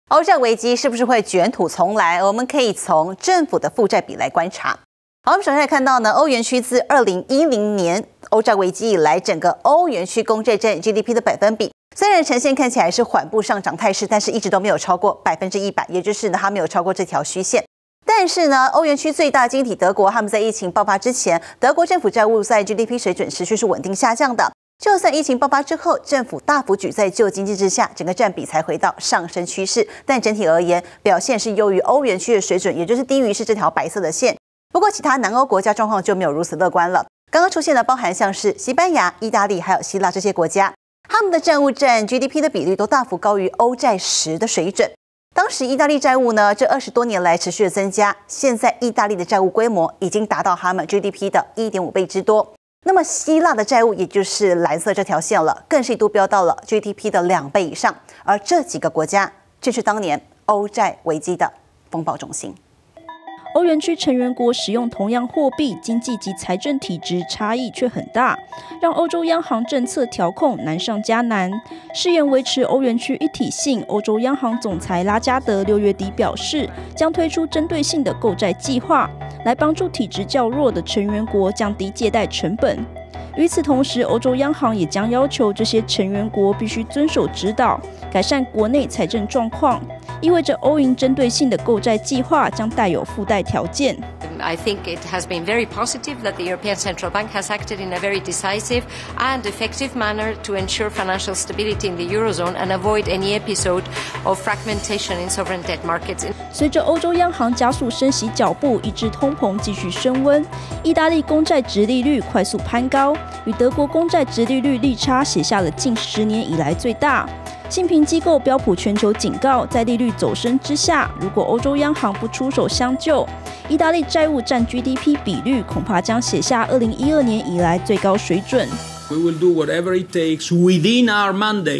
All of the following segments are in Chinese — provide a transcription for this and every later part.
欧债危机是不是会卷土重来？我们可以从政府的负债比来观察。好，我们首先来看到呢，欧元区自2010年欧债危机以来，整个欧元区公债占 GDP 的百分比，虽然呈现看起来是缓步上涨态势，但是一直都没有超过100%，也就是呢，它没有超过这条虚线。但是呢，欧元区最大经济体德国，他们在疫情爆发之前，德国政府债务在 GDP 水准持续是稳定下降的。就算疫情爆发之后，政府大幅举债救经济之下，整个占比才回到上升趋势。但整体而言，表现是优于欧元区的水准，也就是低于是这条白色的线。不过，其他南欧国家状况就没有如此乐观了。刚刚出现的包含像是西班牙、意大利还有希腊这些国家，他们的债务占 GDP 的比率都大幅高于欧债10的水准。当时意大利债务呢，这20多年来持续的增加，现在意大利的债务规模已经达到他们 GDP 的1.5倍之多。那么希腊的债务，也就是蓝色这条线了，更是一度飙到了 GDP 的2倍以上。而这几个国家正是当年欧债危机的风暴中心。 欧元区成员国使用同样货币，经济及财政体制差异却很大，让欧洲央行政策调控难上加难。誓言维持欧元区一体性，欧洲央行总裁拉加德6月底表示，将推出针对性的购债计划，来帮助体质较弱的成员国降低借贷成本。与此同时，欧洲央行也将要求这些成员国必须遵守指导，改善国内财政状况，意味着欧银针对性的购债计划将带有附带条件。 I think it has been very positive that the European Central Bank has acted in a very decisive and effective manner to ensure financial stability in the Eurozone and avoid any episode of fragmentation in sovereign debt markets. 随着欧洲央行加速升息脚步，抑制通膨继续升温，意大利公债殖利率快速攀高，与德国公债殖利率利差写下了近10年以来最大。信评机构标普全球警告，在利率走升之下，如果欧洲央行不出手相救，意大利债务占 GDP 比率恐怕将写下2012年以来最高水准。 We will do whatever it takes within our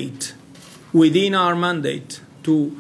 mandate to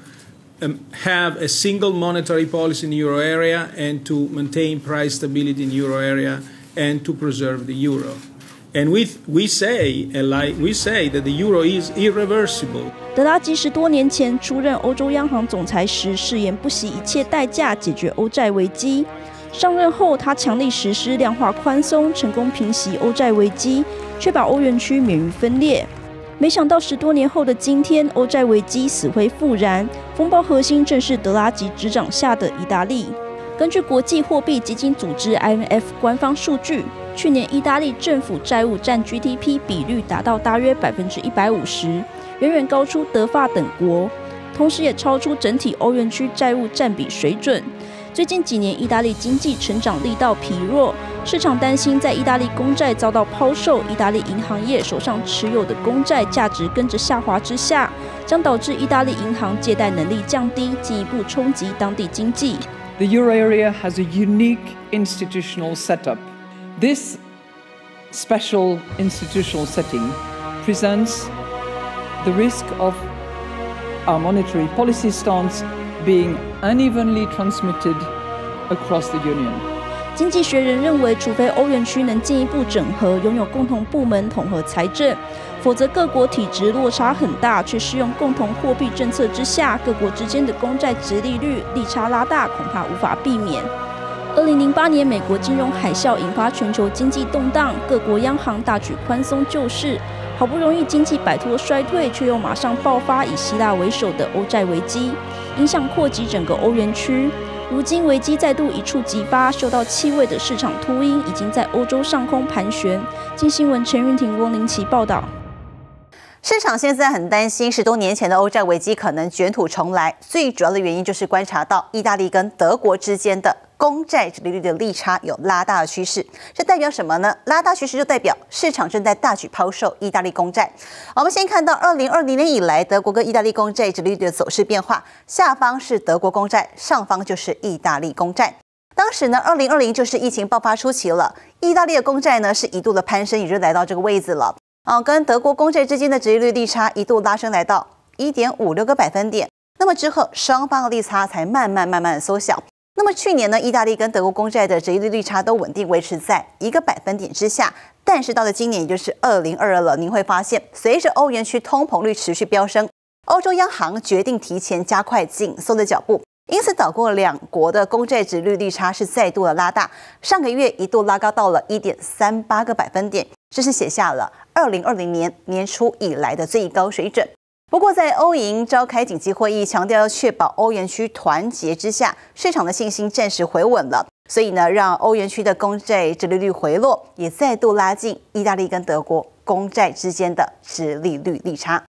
have a single monetary policy in the euro area and to maintain price stability in the euro area and to preserve the euro. And we say that the euro is irreversible. 德拉吉10多年前出任欧洲央行总裁时，誓言不惜一切代价解决欧债危机。上任后，他强力实施量化宽松，成功平息欧债危机，确保欧元区免于分裂。没想到10多年后的今天，欧债危机死灰复燃，风暴核心正是德拉吉执掌下的意大利。根据国际货币基金组织 IMF 官方数据，去年意大利政府债务占 GDP 比率达到大约150%，远远高出德法等国，同时也超出整体欧元区债务占比水准。最近几年，意大利经济成长力道疲弱，市场担心在意大利公债遭到抛售，意大利银行业手上持有的公债价值跟着下滑之下，将导致意大利银行借贷能力降低，进一步冲击当地经济。 The euro area has a unique institutional setup. This special institutional setting presents the risk of our monetary policy stance being unevenly transmitted across the Union. 经济学人认为，除非欧元区能进一步整合，拥有共同部门统合财政，否则各国体质落差很大，却适用共同货币政策之下，各国之间的公债殖利率利差拉大，恐怕无法避免。2008年美国金融海啸引发全球经济动荡，各国央行大举宽松救市，好不容易经济摆脱衰退，却又马上爆发以希腊为首的欧债危机，影响扩及整个欧元区。如今危机再度一触即发，嗅到气味的市场秃鹰已经在欧洲上空盘旋。经新闻陈云婷、翁林琪报道。 市场现在很担心10多年前的欧债危机可能卷土重来，最主要的原因就是观察到意大利跟德国之间的公债殖利率的利差有拉大的趋势。这代表什么呢？拉大趋势就代表市场正在大举抛售意大利公债。我们先看到2020年以来德国跟意大利公债殖利率的走势变化，下方是德国公债，上方就是意大利公债。当时呢，2020就是疫情爆发初期了，意大利的公债呢是一度的攀升，也就来到这个位置了。跟德国公债之间的殖利率利差一度拉升来到1.56个百分点。那么之后，双方的利差才慢慢的缩小。那么去年呢，意大利跟德国公债的殖利率利差都稳定维持在1个百分点之下。但是到了今年，也就是2022了，您会发现，随着欧元区通膨率持续飙升， 欧洲央行决定提前加快紧缩的脚步，因此导致两国的公债殖利率差是再度的拉大，上个月一度拉高到了1.38个百分点，这是写下了2020年年初以来的最高水准。不过，在欧银召开紧急会议，强调要确保欧元区团结之下，市场的信心暂时回稳了，所以呢，让欧元区的公债殖利率回落，也再度拉近意大利跟德国公债之间的殖利率利差。